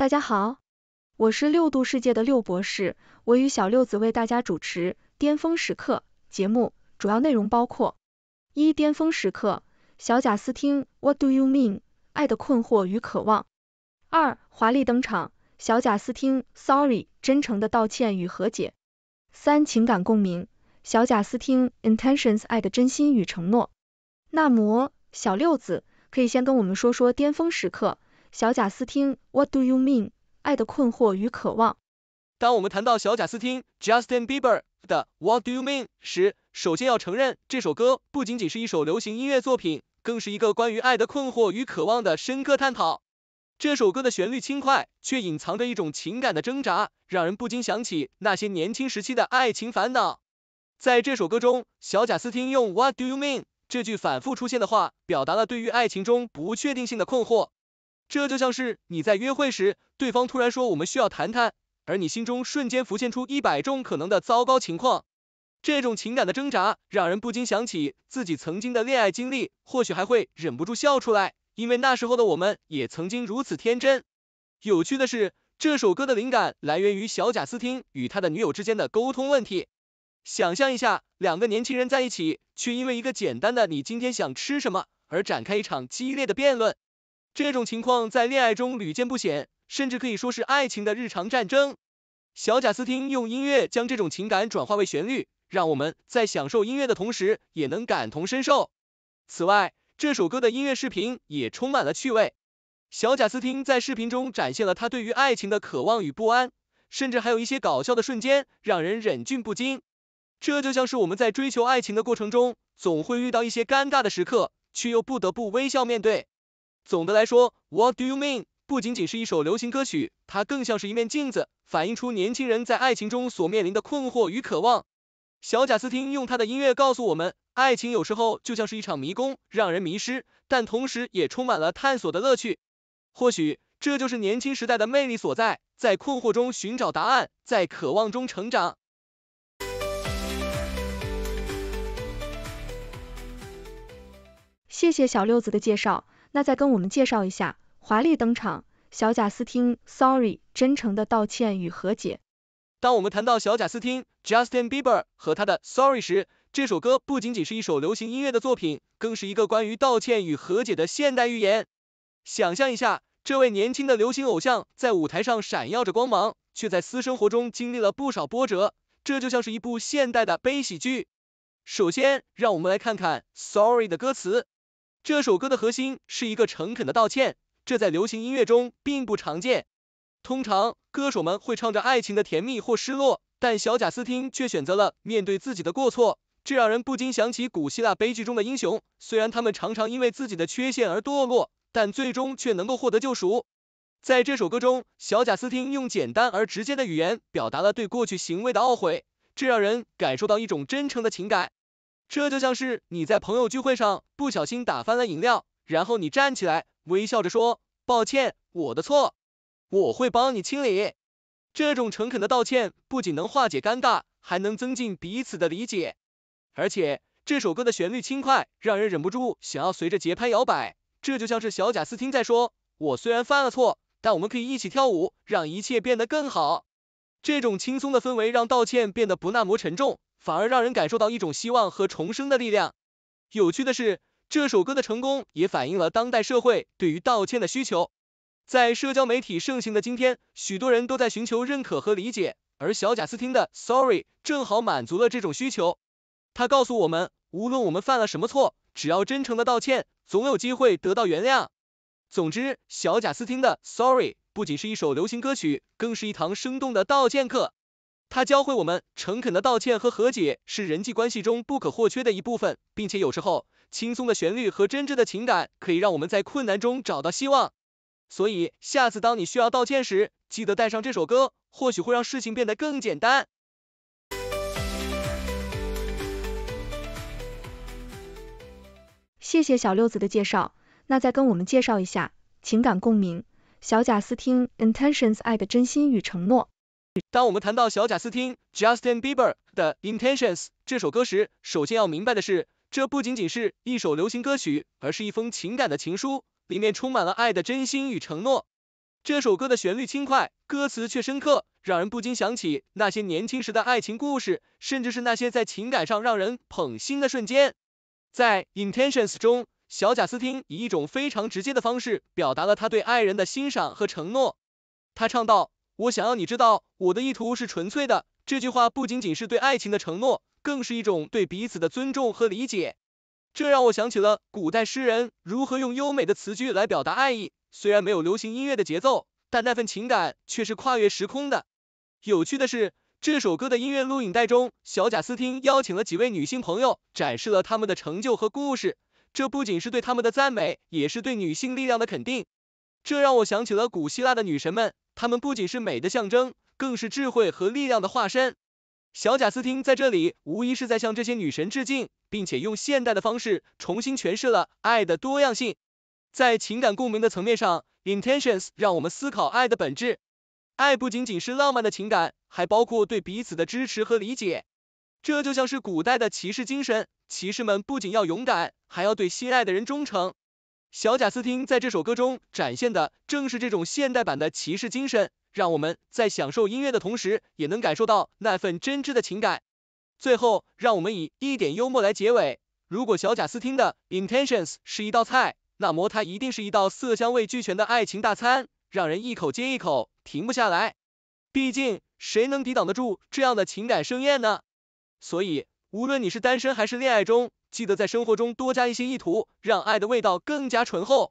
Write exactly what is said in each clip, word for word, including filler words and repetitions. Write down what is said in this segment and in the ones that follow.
大家好，我是六度世界的六博士，我与小六子为大家主持《巅峰时刻》节目，主要内容包括：一、巅峰时刻，小贾斯汀 What do you mean？ 爱的困惑与渴望；二、华丽登场，小贾斯汀 Sorry 真诚的道歉与和解；三、情感共鸣，小贾斯汀 Intentions 爱的真心与承诺。那么，小六子可以先跟我们说说巅峰时刻。小贾斯汀 What do you mean？ 爱的困惑与渴望。 当我们谈到小贾斯汀 Justin Bieber 的 What do you mean 时，首先要承认这首歌不仅仅是一首流行音乐作品，更是一个关于爱的困惑与渴望的深刻探讨。这首歌的旋律轻快，却隐藏着一种情感的挣扎，让人不禁想起那些年轻时期的爱情烦恼。在这首歌中，小贾斯汀用 What do you mean 这句反复出现的话，表达了对于爱情中不确定性的困惑。这就像是你在约会时，对方突然说我们需要谈谈，而你心中瞬间浮现出一百种可能的糟糕情况。这种情感的挣扎，让人不禁想起自己曾经的恋爱经历，或许还会忍不住笑出来，因为那时候的我们也曾经如此天真。有趣的是，这首歌的灵感来源于小贾斯汀与他的女友之间的沟通问题。想象一下，两个年轻人在一起，却因为一个简单的你今天想吃什么而展开一场激烈的辩论。这种情况在恋爱中屡见不鲜，甚至可以说是爱情的日常战争。小贾斯汀用音乐将这种情感转化为旋律，让我们在享受音乐的同时，也能感同身受。此外，这首歌的音乐视频也充满了趣味。小贾斯汀在视频中展现了他对于爱情的渴望与不安，甚至还有一些搞笑的瞬间，让人忍俊不禁。这就像是我们在追求爱情的过程中，总会遇到一些尴尬的时刻，却又不得不微笑面对。总的来说 ，What do you mean？ 不仅仅是一首流行歌曲，它更像是一面镜子，反映出年轻人在爱情中所面临的困惑与渴望。小贾斯汀用他的音乐告诉我们，爱情有时候就像是一场迷宫，让人迷失，但同时也充满了探索的乐趣。或许这就是年轻时代的魅力所在，在困惑中寻找答案，在渴望中成长。 谢谢小六子的介绍。那再跟我们介绍一下华丽登场，小贾斯汀 Sorry 真诚的道歉与和解。 当我们谈到小贾斯汀 Justin Bieber 和他的 Sorry 时，这首歌不仅仅是一首流行音乐的作品，更是一个关于道歉与和解的现代寓言。想象一下，这位年轻的流行偶像在舞台上闪耀着光芒，却在私生活中经历了不少波折，这就像是一部现代的悲喜剧。首先，让我们来看看 Sorry 的歌词。这首歌的核心是一个诚恳的道歉，这在流行音乐中并不常见。通常，歌手们会唱着爱情的甜蜜或失落，但小贾斯汀却选择了面对自己的过错，这让人不禁想起古希腊悲剧中的英雄，虽然他们常常因为自己的缺陷而堕落，但最终却能够获得救赎。在这首歌中，小贾斯汀用简单而直接的语言表达了对过去行为的懊悔，这让人感受到一种真诚的情感。这就像是你在朋友聚会上不小心打翻了饮料，然后你站起来微笑着说抱歉，我的错，我会帮你清理。这种诚恳的道歉不仅能化解尴尬，还能增进彼此的理解。而且这首歌的旋律轻快，让人忍不住想要随着节拍摇摆，这就像是小贾斯汀在说，我虽然犯了错，但我们可以一起跳舞，让一切变得更好。这种轻松的氛围让道歉变得不那么沉重，反而让人感受到一种希望和重生的力量。有趣的是，这首歌的成功也反映了当代社会对于道歉的需求。在社交媒体盛行的今天，许多人都在寻求认可和理解，而小贾斯汀的 Sorry 正好满足了这种需求。他告诉我们，无论我们犯了什么错，只要真诚的道歉，总有机会得到原谅。总之，小贾斯汀的 Sorry 不仅是一首流行歌曲，更是一堂生动的道歉课。它教会我们，诚恳的道歉和和解是人际关系中不可或缺的一部分，并且有时候，轻松的旋律和真挚的情感可以让我们在困难中找到希望。所以，下次当你需要道歉时，记得带上这首歌，或许会让事情变得更简单。 谢谢小六子的介绍。那再跟我们介绍一下情感共鸣，小贾斯汀 Intentions 爱的真心与承诺。 当我们谈到小贾斯汀 Justin Bieber 的 Intentions 这首歌时，首先要明白的是，这不仅仅是一首流行歌曲，而是一封情感的情书，里面充满了爱的真心与承诺。 这首歌的旋律轻快，歌词却深刻，让人不禁想起那些年轻时的爱情故事，甚至是那些在情感上让人捧心的瞬间。在 Intentions 中，小贾斯汀以一种非常直接的方式表达了他对爱人的欣赏和承诺。他唱道：我想要你知道，我的意图是纯粹的。这句话不仅仅是对爱情的承诺，更是一种对彼此的尊重和理解。这让我想起了古代诗人如何用优美的词句来表达爱意，虽然没有流行音乐的节奏，但那份情感却是跨越时空的。有趣的是，这首歌的音乐录影带中，小贾斯汀邀请了几位女性朋友，展示了他们的成就和故事。这不仅是对他们的赞美，也是对女性力量的肯定。这让我想起了古希腊的女神们，她们不仅是美的象征，更是智慧和力量的化身。小贾斯汀在这里无疑是在向这些女神致敬，并且用现代的方式重新诠释了爱的多样性。在情感共鸣的层面上， Intentions 让我们思考爱的本质。爱不仅仅是浪漫的情感，还包括对彼此的支持和理解。这就像是古代的骑士精神，骑士们不仅要勇敢，还要对心爱的人忠诚。小贾斯汀在这首歌中展现的正是这种现代版的骑士精神，让我们在享受音乐的同时，也能感受到那份真挚的情感。最后，让我们以一点幽默来结尾。如果小贾斯汀的 Intentions 是一道菜，那么它一定是一道色香味俱全的爱情大餐，让人一口接一口，停不下来。毕竟，谁能抵挡得住这样的情感盛宴呢？所以，无论你是单身还是恋爱中，记得在生活中多加一些意图，让爱的味道更加醇厚。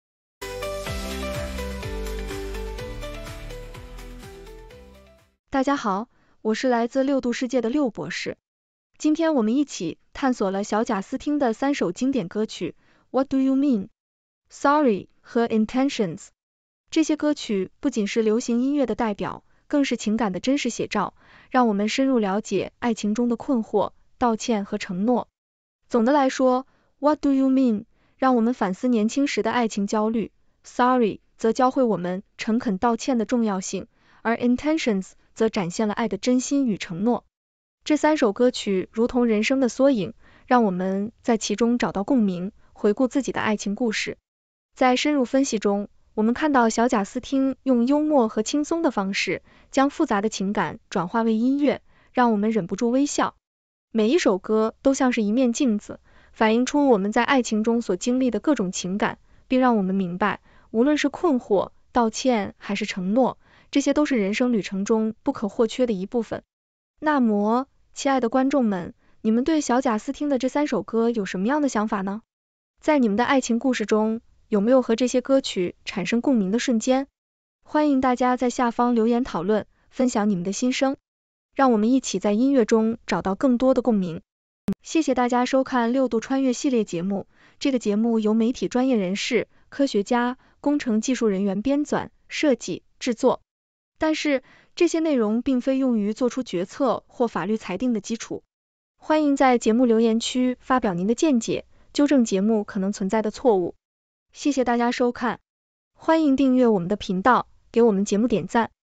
大家好，我是来自六度世界的六博士。今天我们一起探索了小贾斯汀的三首经典歌曲 What Do You Mean、Sorry 和 Intentions。这些歌曲不仅是流行音乐的代表，更是情感的真实写照，让我们深入了解爱情中的困惑、道歉和承诺。总的来说， What Do You Mean 让我们反思年轻时的爱情焦虑， Sorry 则教会我们诚恳道歉的重要性，而 Intentions 则展现了爱的真心与承诺。这三首歌曲如同人生的缩影，让我们在其中找到共鸣，回顾自己的爱情故事。在深入分析中，我们看到小贾斯汀用幽默和轻松的方式，将复杂的情感转化为音乐，让我们忍不住微笑。每一首歌都像是一面镜子，反映出我们在爱情中所经历的各种情感，并让我们明白，无论是困惑、道歉还是承诺，这些都是人生旅程中不可或缺的一部分。那么，亲爱的观众们，你们对小贾斯汀的这三首歌有什么样的想法呢？在你们的爱情故事中，有没有和这些歌曲产生共鸣的瞬间？欢迎大家在下方留言讨论，分享你们的心声，让我们一起在音乐中找到更多的共鸣。谢谢大家收看六度穿越系列节目，这个节目由媒体专业人士、科学家、工程技术人员编纂、设计、制作。但是，这些内容并非用于做出决策或法律裁定的基础。欢迎在节目留言区发表您的见解，纠正节目可能存在的错误。谢谢大家收看，欢迎订阅我们的频道，给我们节目点赞。